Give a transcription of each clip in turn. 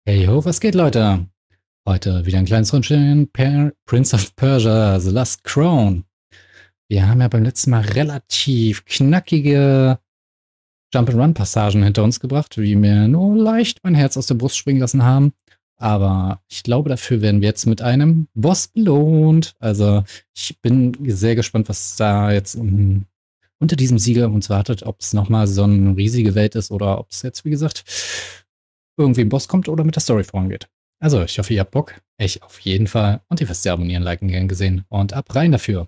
Hey ho, was geht, Leute? Heute wieder ein kleines Rundchen Prince of Persia, The Last Crown. Wir haben ja beim letzten Mal relativ knackige Jump-and-Run-Passagen hinter uns gebracht, wie mir nur leicht mein Herz aus der Brust springen lassen haben. Aber ich glaube, dafür werden wir jetzt mit einem Boss belohnt. Also ich bin sehr gespannt, was da jetzt unter diesem Sieger uns wartet. Ob es nochmal so eine riesige Welt ist oder ob es jetzt, wie gesagt, irgendwie ein Boss kommt oder mit der Story vorangeht. Also, ich hoffe, ihr habt Bock. Ich auf jeden Fall. Und ihr wisst ja, abonnieren, liken, gern gesehen. Und ab rein dafür.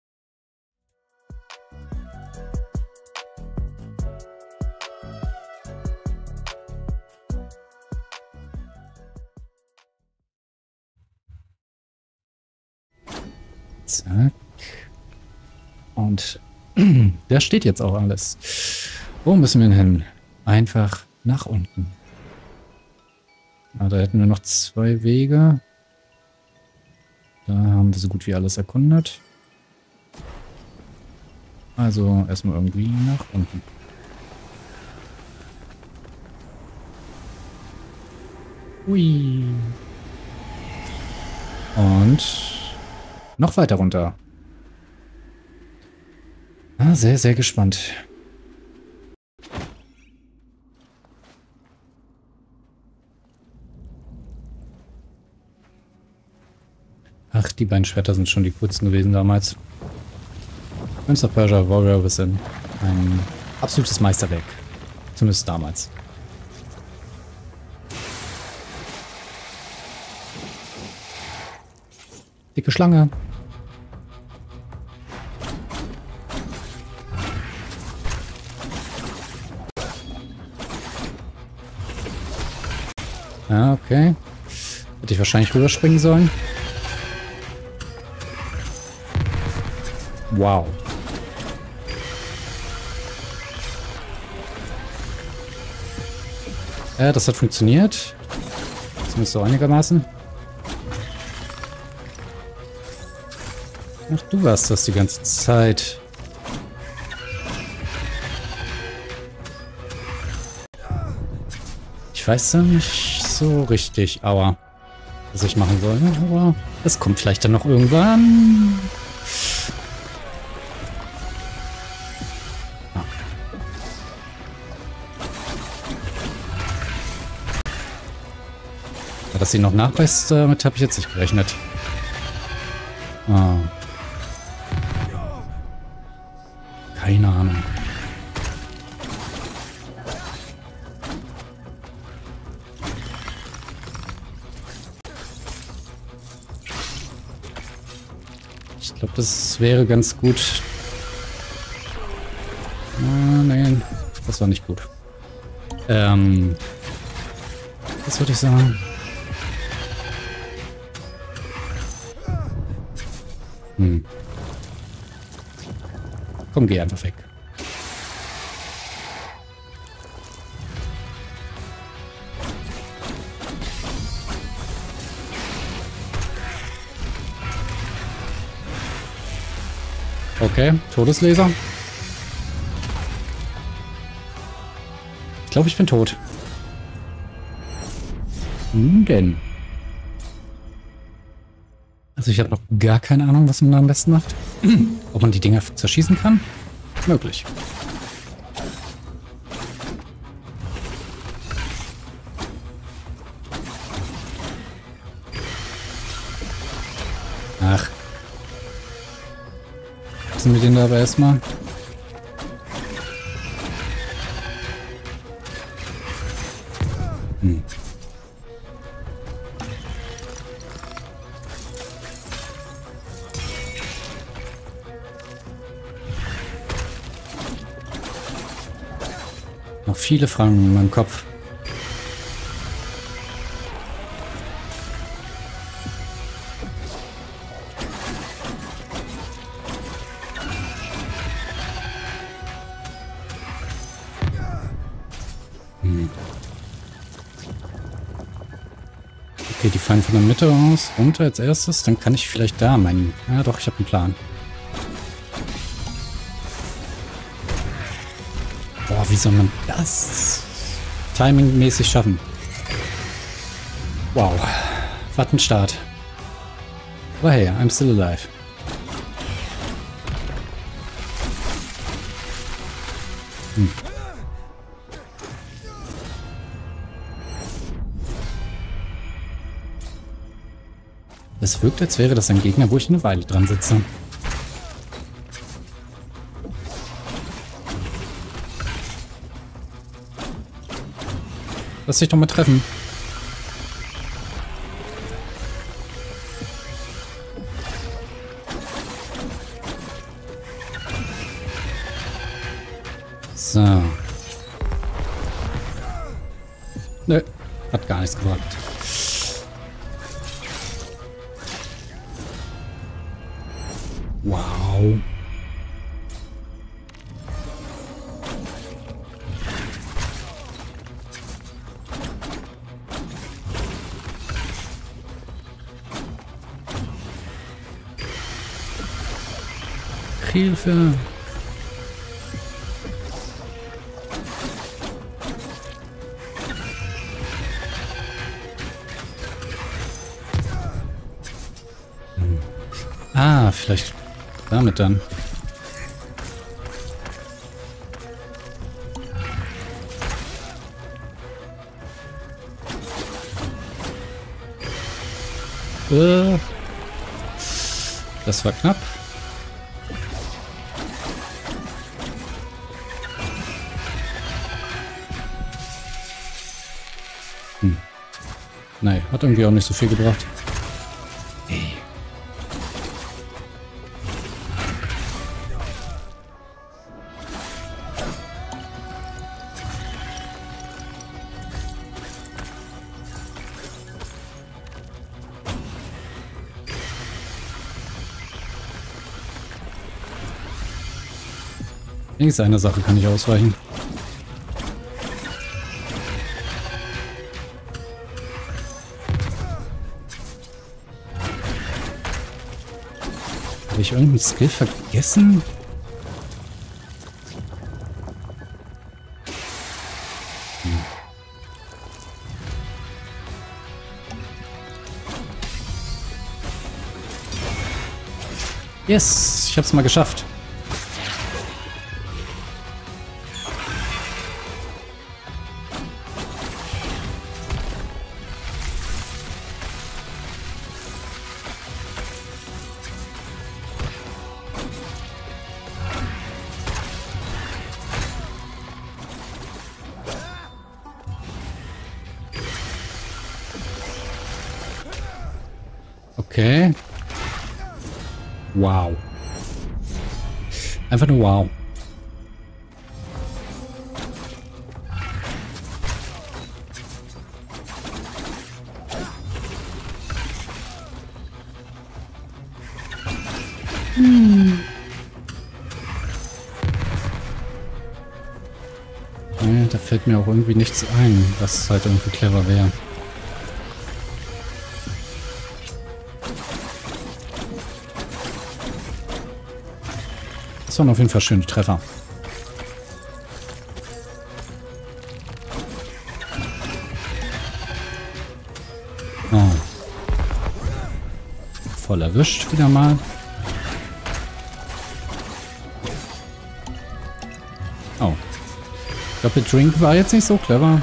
Zack. Und da steht jetzt auch alles. Wo müssen wir denn hin? Einfach nach unten. Ah, da hätten wir noch 2 Wege. Da haben wir so gut wie alles erkundet. Also erstmal irgendwie nach unten. Hui. Und noch weiter runter. Ah, sehr, sehr gespannt. Ach, die beiden Schwerter sind schon die coolsten gewesen damals. Prince of Persia Warrior Within. Ein absolutes Meisterwerk. Zumindest damals. Dicke Schlange. Ja, okay. Hätte ich wahrscheinlich rüberspringen sollen. Wow. Ja, das hat funktioniert. Zumindest so einigermaßen. Ach, du warst das die ganze Zeit. Ich weiß ja nicht so richtig, aua, was ich machen soll. Aber es kommt vielleicht dann noch irgendwann. Dass sie noch nachweist, damit habe ich jetzt nicht gerechnet. Ah. Keine Ahnung. Ich glaube, das wäre ganz gut. Ah, nein, das war nicht gut. Was würde ich sagen? Komm, geh einfach weg. Okay, Todeslaser. Ich glaube, ich bin tot. Denn. Also ich habe noch gar keine Ahnung, was man da am besten macht. Ob man die Dinger zerschießen kann? Möglich. Ach. Lassen wir den da aber erstmal. Noch viele Fragen in meinem Kopf. Okay, die fallen von der Mitte aus. Runter als erstes. Dann kann ich vielleicht da meinen... Ja doch, ich habe einen Plan. Boah, wie soll man das timingmäßig schaffen? Wow. Was ein Start. Aber hey, I'm still alive. Es wirkt, als wäre das ein Gegner, wo ich eine Weile dran sitze. Lass dich doch mal treffen. So. Nö, hat gar nichts gebracht. Wow. Hilfe. Ah, vielleicht damit dann. Das war knapp. Nein, hat irgendwie auch nicht so viel gebracht. Ey. Wenigstens eine Sache kann ich ausweichen. Habe ich irgendeinen Skill vergessen? Yes, ich hab's mal geschafft. Okay. Wow. Einfach nur wow. Nee, da fällt mir auch irgendwie nichts ein, was halt irgendwie clever wäre. Das waren auf jeden Fall schöne Treffer. Oh. Voll erwischt wieder mal. Oh. Drink war jetzt nicht so clever.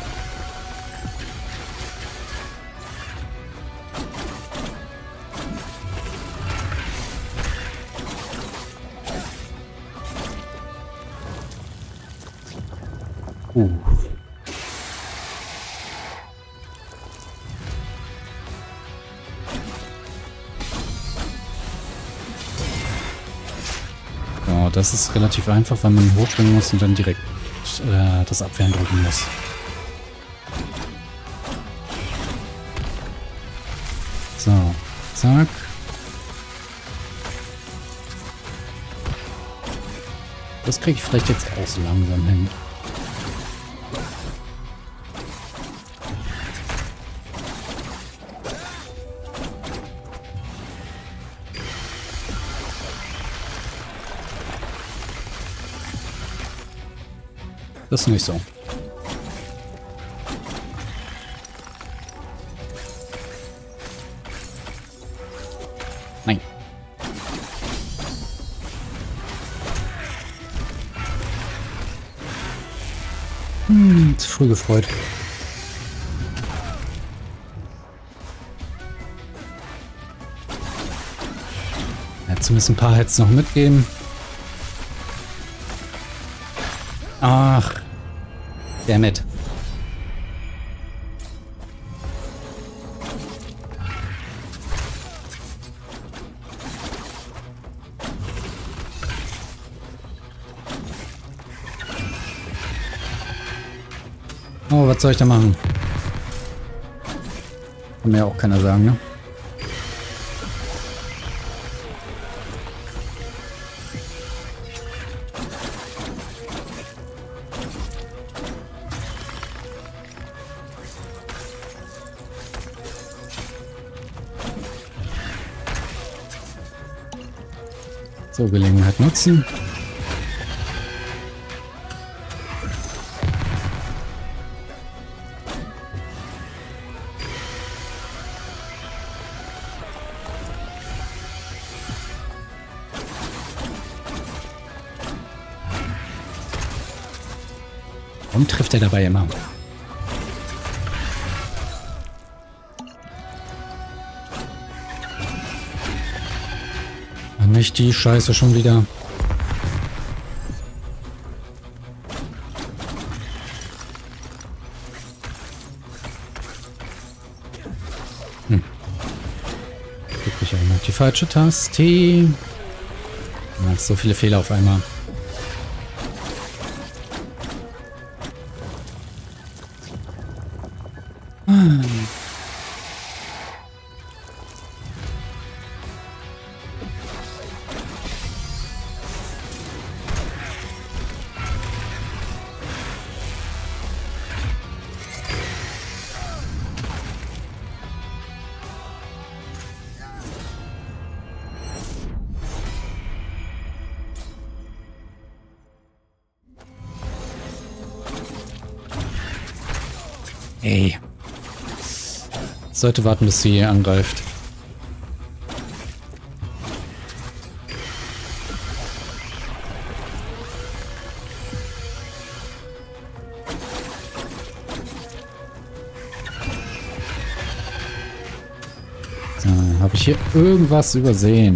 Ja, das ist relativ einfach, weil man hochspringen muss und dann direkt das Abwehren drücken muss. So, zack. Das kriege ich vielleicht jetzt auch so langsam hin. Das ist nicht so. Nein. Zu früh gefreut. Ja, zumindest ein paar hätte es noch mitgeben. Ach. Dammit. Oh, was soll ich da machen? Kann mir ja auch keiner sagen, ne? So, Gelegenheit nutzen. Warum trifft er dabei immer? Nicht die Scheiße schon wieder. Drück ich auch noch die falsche Taste. Ja, so viele Fehler auf einmal. Ey. Sollte warten, bis sie angreift. So, habe ich hier irgendwas übersehen?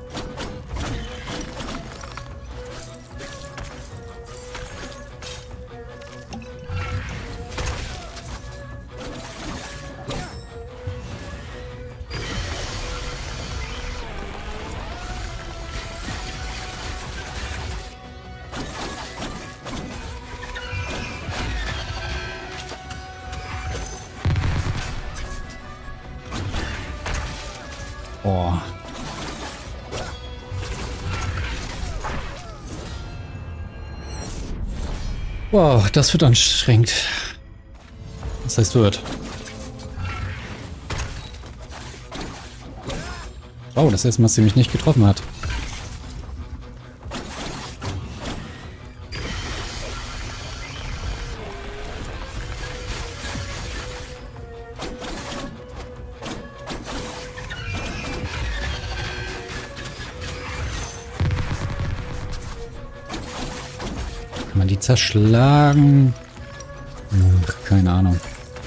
Boah. Wow, das wird anstrengend. Das heißt, wird. Oh, das erste Mal, dass sie mich nicht getroffen hat. Kann man die zerschlagen? Ach, keine Ahnung.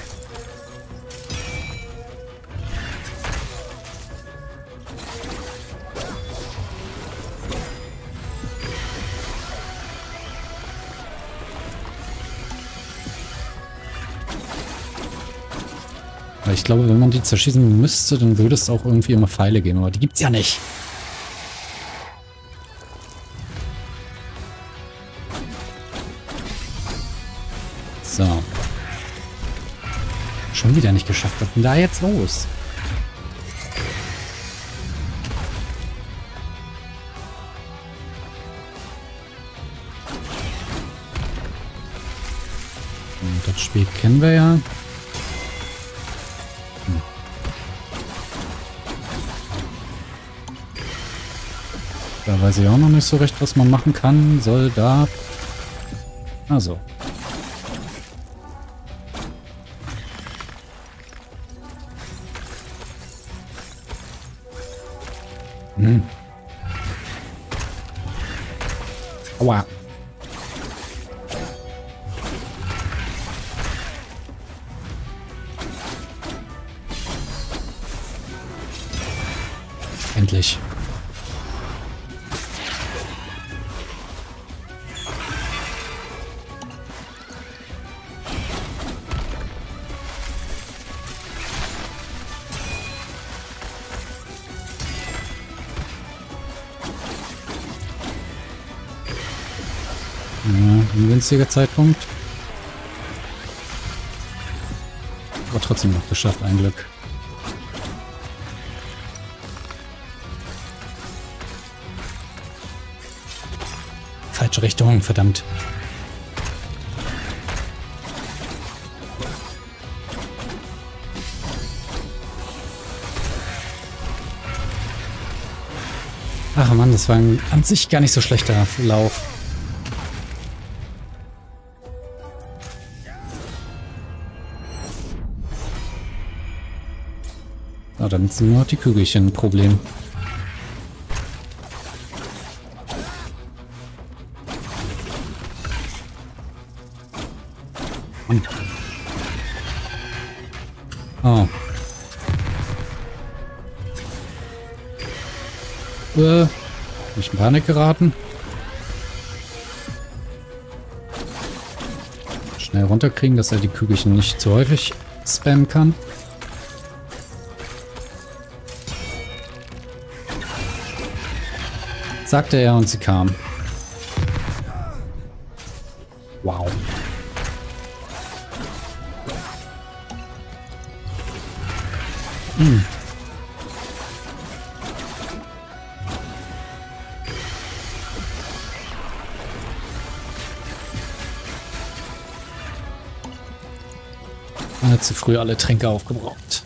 Weil ich glaube, wenn man die zerschießen müsste, dann würde es auch irgendwie immer Pfeile geben, aber die gibt's ja nicht. So. Schon wieder nicht geschafft. Was ist denn da jetzt los? Und das Spiel kennen wir ja. Da weiß ich auch noch nicht so recht, was man machen kann, soll, darf. Also. Hm. Aua. Endlich. Ja, ein günstiger Zeitpunkt. Aber trotzdem noch geschafft, ein Glück. Falsche Richtung, verdammt. Ach Mann, das war an sich gar nicht so schlechter Lauf. So, damit sind nur noch die Kügelchen ein Problem. Oh. Bin ich in Panik geraten? Schnell runterkriegen, dass er die Kügelchen nicht zu häufig spammen kann. Sagte er und sie kam. Wow. Hm. Zu früh alle Tränke aufgebraucht.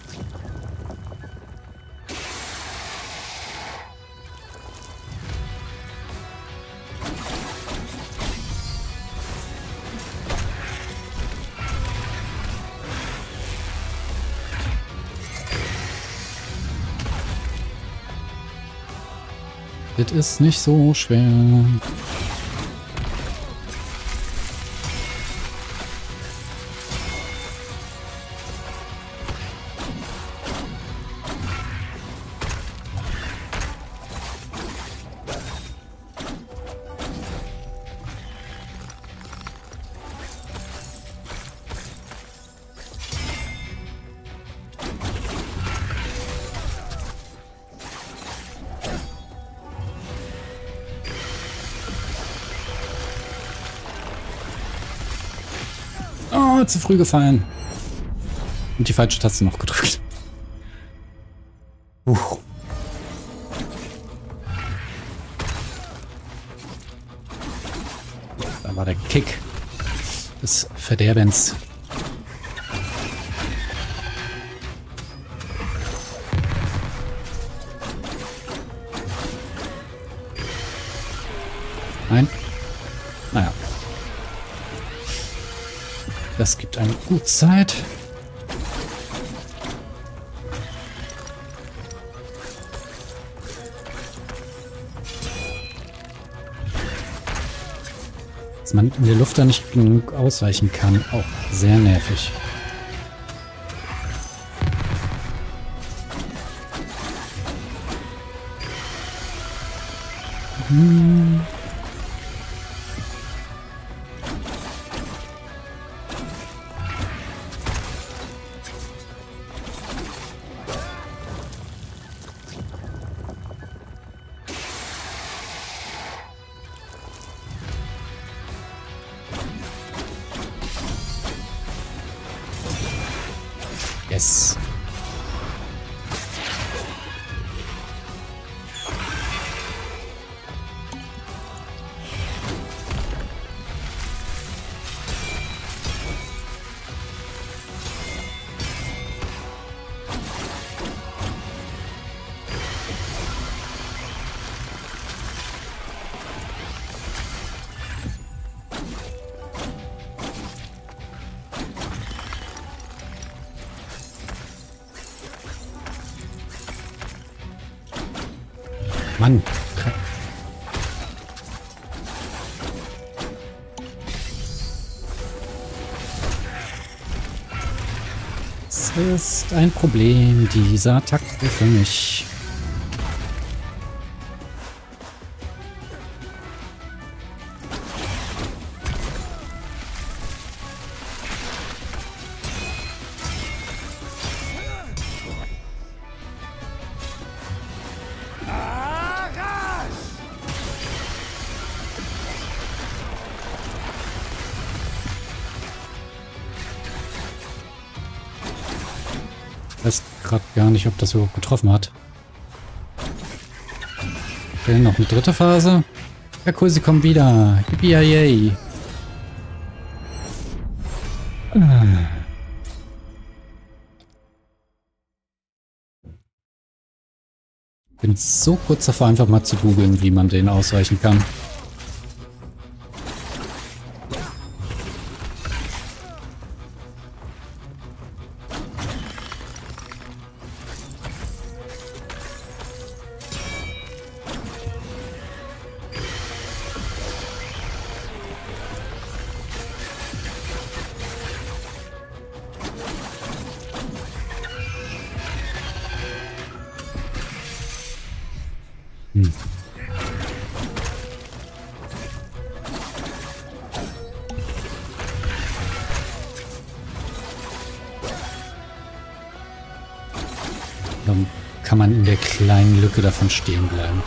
Das ist nicht so schwer. Oh, zu früh gefallen. Und die falsche Taste noch gedrückt. Da war der Kick des Verderbens. Nein. Naja. Das gibt eine gute Zeit. Dass man in der Luft da nicht genug ausweichen kann, auch sehr nervig. Yes. Mann. Das ist ein Problem, dieser Takt für mich. Ich weiß gerade gar nicht, ob das überhaupt getroffen hat. Okay, noch eine dritte Phase. Ja, cool, sie kommen wieder. Yippie-yay. Bin so kurz davor, einfach mal zu googeln, wie man den ausweichen kann. Dann kann man in der kleinen Lücke davon stehen bleiben.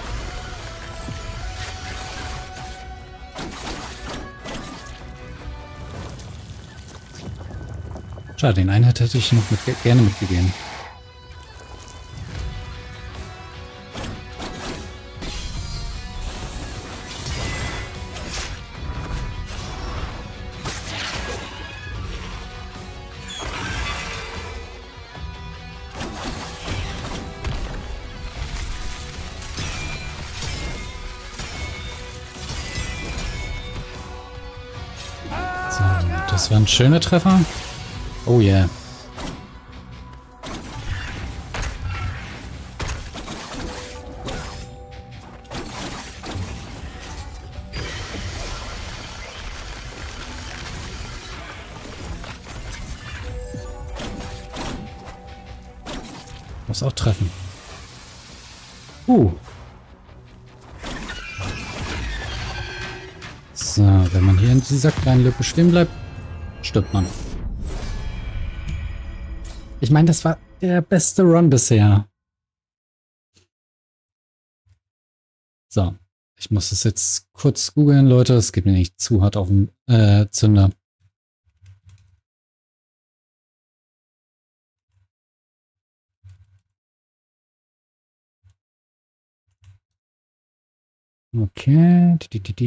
Schade, den einen hätte ich noch gerne mitgegeben. So, das waren schöne Treffer. Oh yeah. Muss auch treffen. So, wenn man hier in dieser kleinen Lücke stehen bleibt, stirbt man. Ich meine, das war der beste Run bisher. So, ich muss es jetzt kurz googeln, Leute. Es geht mir nicht zu hart auf den Zünder. Okay.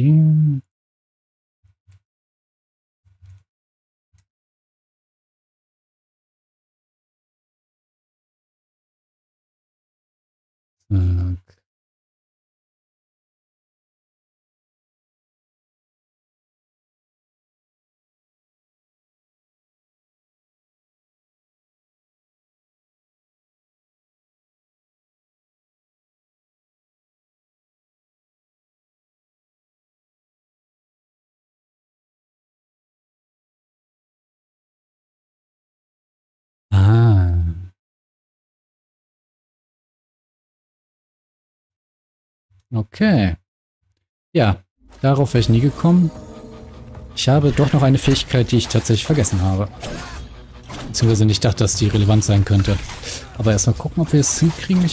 Okay. Ja, darauf wäre ich nie gekommen. Ich habe doch noch eine Fähigkeit, die ich tatsächlich vergessen habe. Beziehungsweise nicht dachte, dass die relevant sein könnte. Aber erstmal gucken, ob wir es hinkriegen.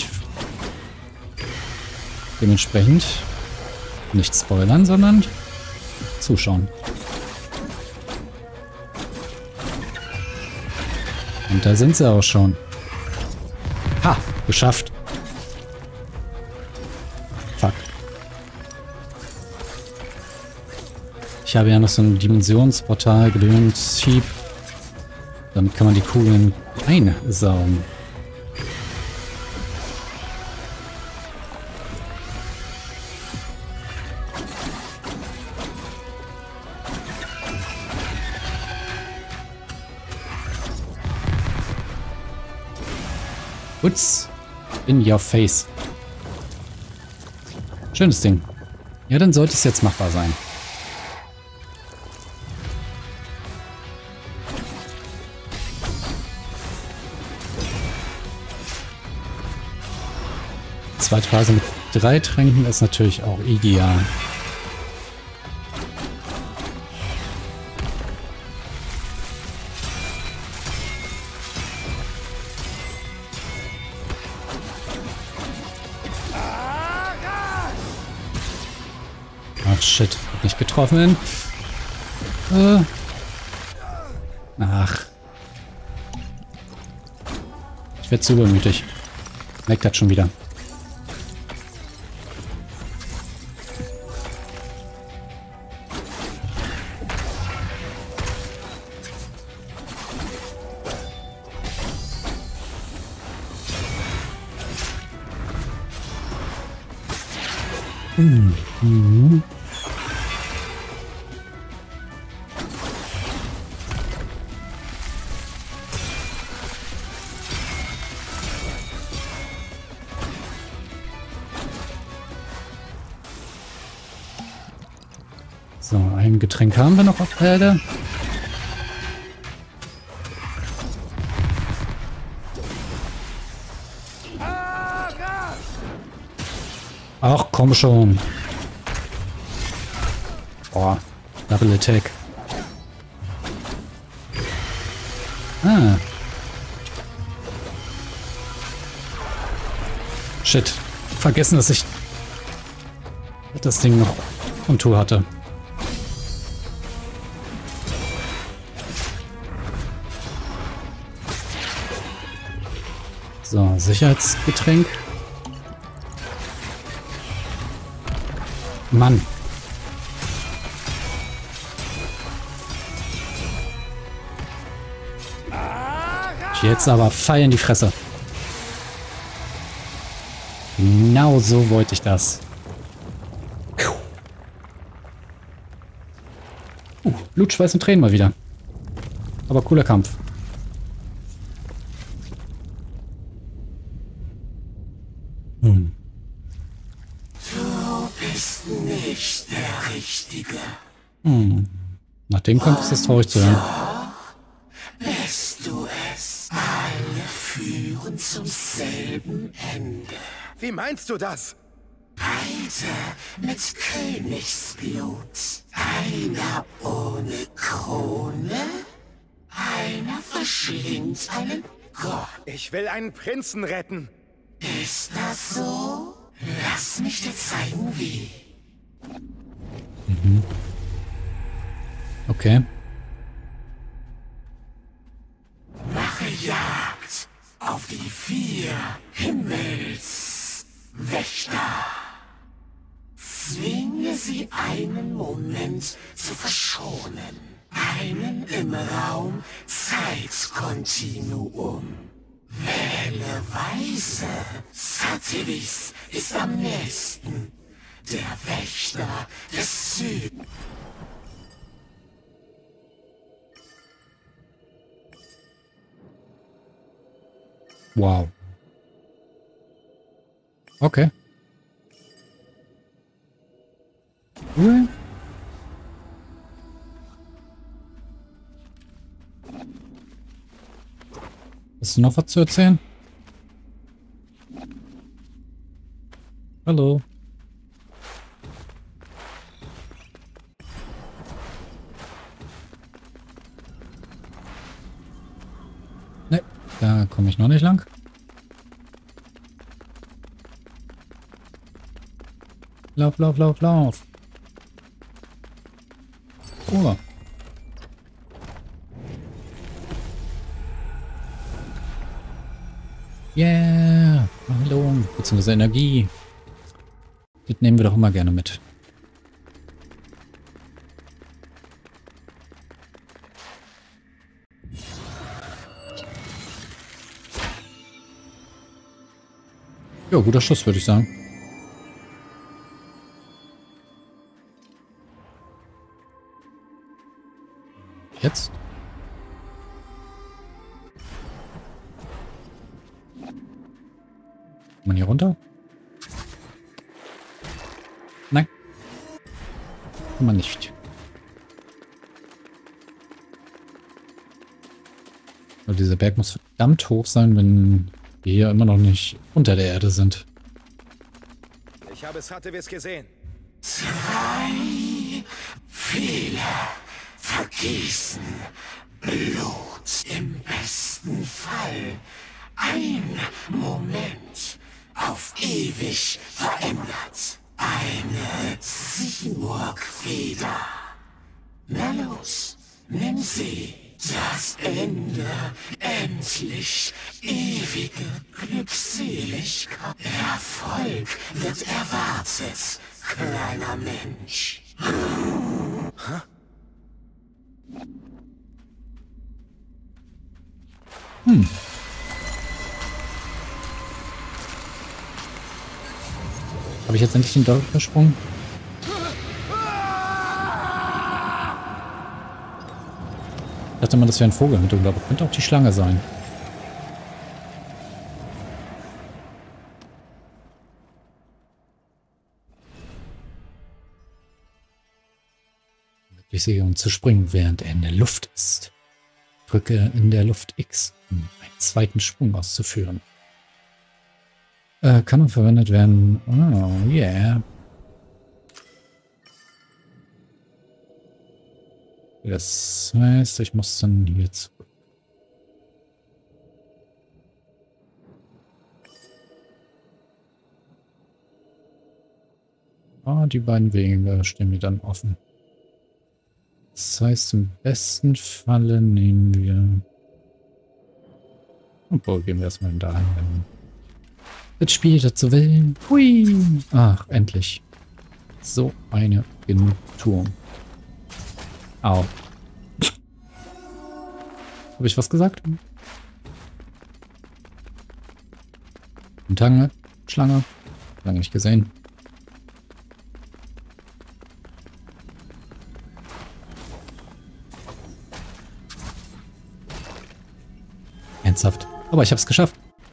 Dementsprechend nicht spoilern, sondern zuschauen. Und da sind sie auch schon. Ha! Geschafft. Fuck. Ich habe ja noch so ein Dimensionsportal gedöns. Damit kann man die Kugeln einsaugen. Ups. In your face. Schönes Ding. Ja, dann sollte es jetzt machbar sein. Zweite Phase mit 3 Tränken ist natürlich auch ideal. Ach shit, hab nicht getroffen. Ach. Ich werde zu übermütig. Leckt das schon wieder. Mhm. So, ein Getränk haben wir noch auf der Erde. Ach, komm schon. Boah, Double Attack. Ah. Shit. Vergessen, dass ich das Ding noch on Tour hatte. So, Sicherheitsgetränk. Mann. Jetzt aber Pfeil in die Fresse. Genau so wollte ich das. Blut, Schweiß und Tränen mal wieder. Aber cooler Kampf. Du bist nicht der Richtige. Nach dem Kampf ist das traurig zu hören. Bist du es? Alle führen zum selben Ende. Wie meinst du das? Beide mit Königsblut. Einer ohne Krone, einer verschlingt einen Gott. Ich will einen Prinzen retten. Ist das so? Lass mich dir zeigen, wie. Okay. Mache Jagd auf die 4 Himmelswächter. Zwinge sie einen Moment zu verschonen. Einen im Raum Zeitkontinuum. Wähle weise. Satiris ist am nächsten. Der Wächter des Südens. Wow. Okay. Cool. Hast du noch was zu erzählen? Hallo. Ne, da komme ich noch nicht lang. Lauf, lauf, lauf, lauf. Oh. Yeah. Heilung, beziehungsweise Energie. Das nehmen wir doch immer gerne mit. Ja, guter Schuss, würde ich sagen. Jetzt? Kann man hier runter? Nein. Kann man nicht. Aber dieser Berg muss verdammt hoch sein, wenn wir hier immer noch nicht unter der Erde sind. Ich habe Satevis gesehen. 2 Fehler vergießen Blut im besten Fall. Ein Moment auf ewig verändert. Eine Simurgfeder. Na los, nimm sie. Das Ende, endlich, ewige Glückseligkeit. Erfolg wird erwartet, kleiner Mensch. Habe ich jetzt endlich den Dolch versprungen? Ich dachte mal, das wäre ein Vogel mit, aber könnte auch die Schlange sein. Ich sehe, um zu springen, während er in der Luft ist. Drücke in der Luft X, um einen zweiten Sprung auszuführen. Kann auch verwendet werden. Oh, yeah. Das heißt, ich muss dann hier zurück. Ah, die beiden Wege stehen mir dann offen. Das heißt, im besten Falle nehmen wir... Obwohl, gehen wir erstmal dahin, wenn das Spiel dazu will. Hui! Ach, endlich. So eine Genugtuung. Au. Habe ich was gesagt? Guten Tag, Schlange. Lange nicht gesehen. Ernsthaft. Aber ich habe es geschafft.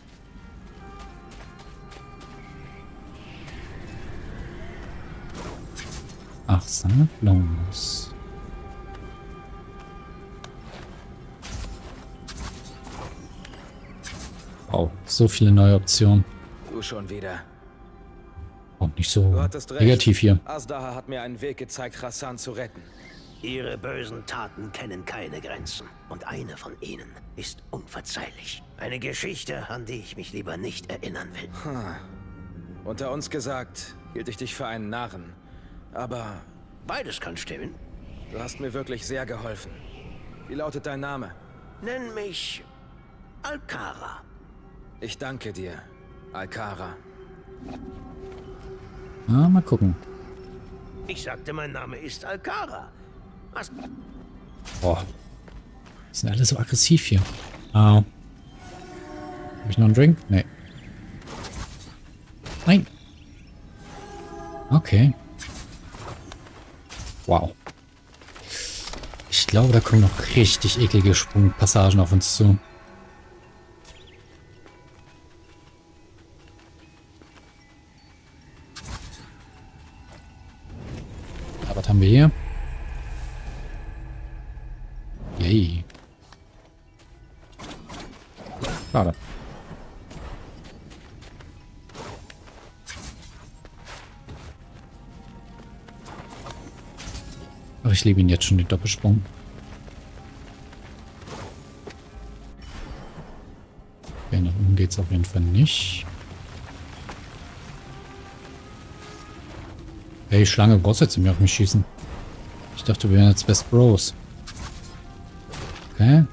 Ach, Sammlungs. Wow, so viele neue Optionen. Du schon wieder. Auch nicht so Du hattest recht. negativ hier. Azdaha hat mir einen Weg gezeigt, Hassan zu retten. Ihre bösen Taten kennen keine Grenzen. Und eine von ihnen ist unverzeihlich. Eine Geschichte, an die ich mich lieber nicht erinnern will. Unter uns gesagt, hielt ich dich für einen Narren. Aber Beides kann stimmen. du hast mir wirklich sehr geholfen. Wie lautet dein Name? Nenn mich Alcara. Ich danke dir, Alcara. Ah, mal gucken. Ich sagte, mein Name ist Alcara. Was? Boah. Die sind alle so aggressiv hier. Au. Habe ich noch einen Drink? Nee. Nein. Okay. Wow. Ich glaube, da kommen noch richtig eklige Sprungpassagen auf uns zu. Ja, was haben wir hier? Yay. Schade. Ach, ich liebe ihn jetzt schon, den Doppelsprung. Okay, nach oben geht's auf jeden Fall nicht. Hey, Schlange, brauchst du jetzt nicht mehr auf mich schießen? Ich dachte, wir wären jetzt Best Bros. Okay.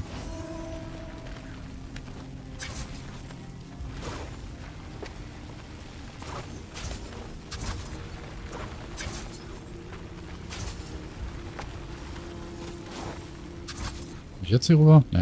Ich jetzt hier rüber? Nee.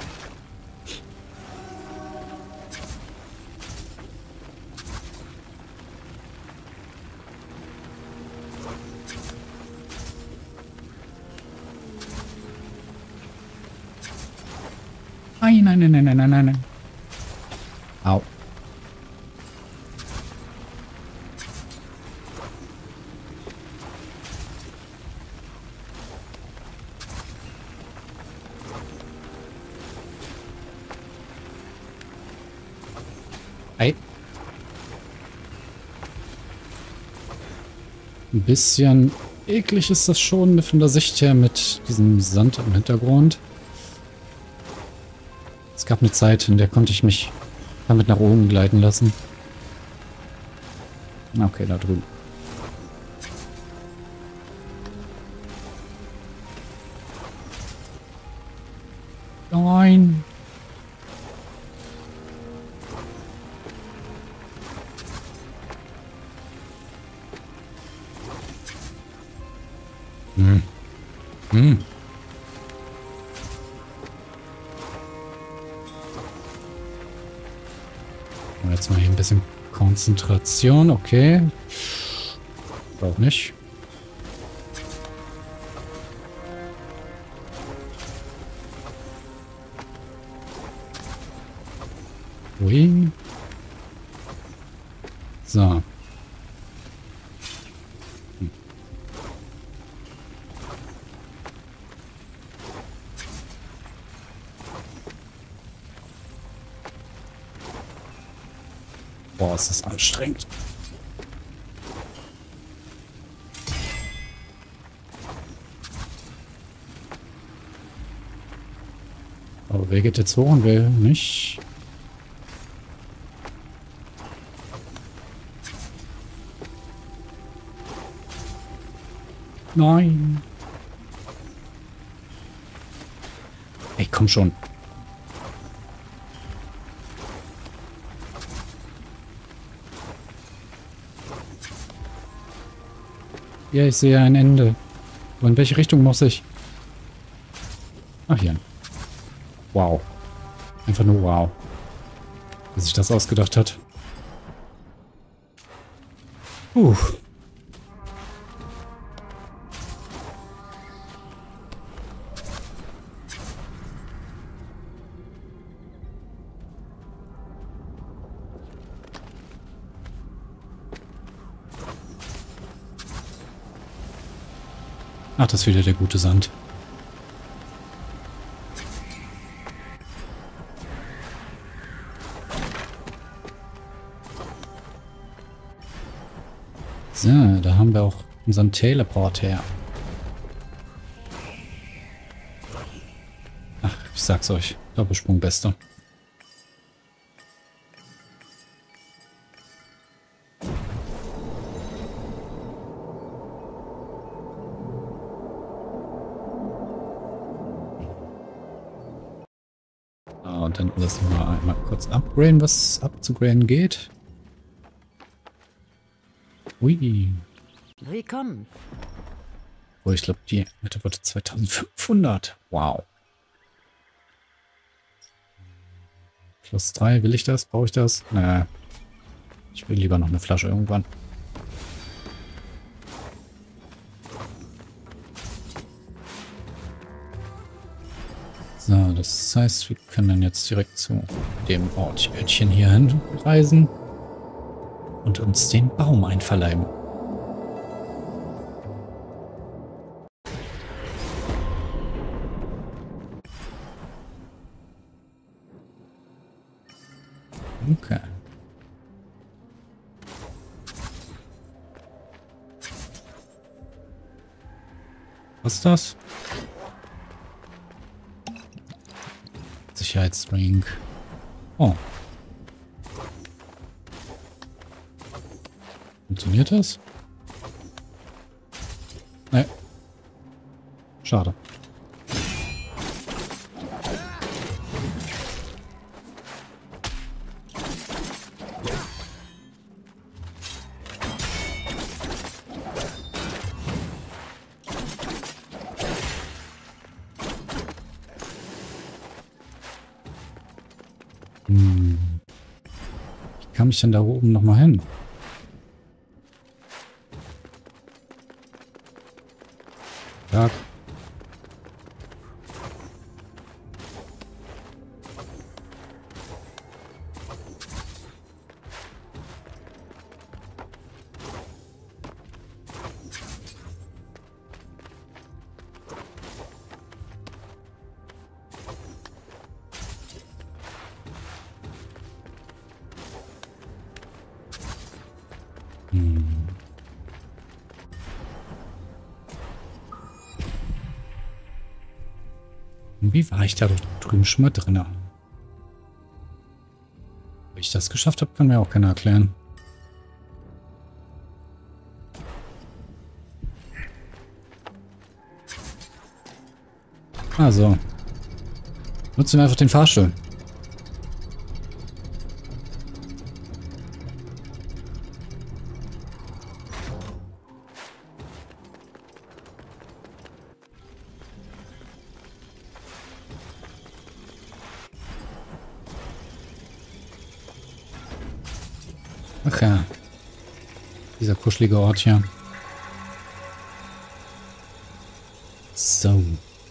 Nein, nein, nein, nein, nein, nein, nein. Au. Ei. Ein bisschen eklig ist das schon von der Sicht her mit diesem Sand im Hintergrund. Es gab eine Zeit, in der konnte ich mich damit nach oben gleiten lassen. Okay, da drüben. Nein. Hm. Hm. Jetzt mal hier ein bisschen Konzentration, okay. Auch nicht. Ui. So. Boah, ist das anstrengend. Aber wer geht jetzt hoch und wer nicht? Nein. Ey, komm schon. Ja, ich sehe ein Ende. Aber in welche Richtung muss ich? Ach, hier. Wow. Einfach nur wow. Wie sich das ausgedacht hat. Ach, das ist wieder der gute Sand. So, da haben wir auch unseren Teleport her. Ach, ich sag's euch. Doppelsprung bester. Und dann lassen wir einmal kurz upgraden, was abzugraden geht. Ui. Willkommen. Oh, ich glaube, die Mitte wurde 2500. Wow. Plus 3, will ich das? Brauche ich das? Naja. Ich will lieber noch eine Flasche irgendwann. So, das heißt, wir können dann jetzt direkt zu dem Örtchen hier hinreisen und uns den Baum einverleiben. Okay. Was ist das? Sicherheitsdrink. Oh. Funktioniert das? Nee. Schade. Wie kam ich denn da oben nochmal hin? Ja. Hm. Wie war ich da drüben schon mal drin? Wie ich das geschafft habe, kann mir auch keiner erklären. Also. Nutzen wir einfach den Fahrstuhl. Ach ja. Dieser kuschelige Ort hier. So.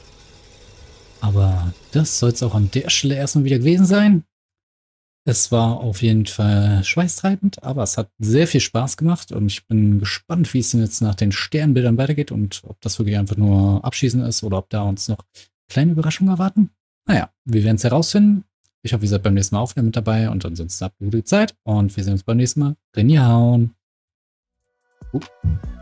Aber das soll es auch an der Stelle erstmal wieder gewesen sein. Es war auf jeden Fall schweißtreibend, aber es hat sehr viel Spaß gemacht und ich bin gespannt, wie es denn jetzt nach den Sternbildern weitergeht und ob das wirklich einfach nur Abschießen ist oder ob da uns noch kleine Überraschungen erwarten. Naja, wir werden es herausfinden. Ich hoffe, ihr seid beim nächsten Mal auch wieder mit dabei und ansonsten habt eine gute Zeit und wir sehen uns beim nächsten Mal. Reinhauen!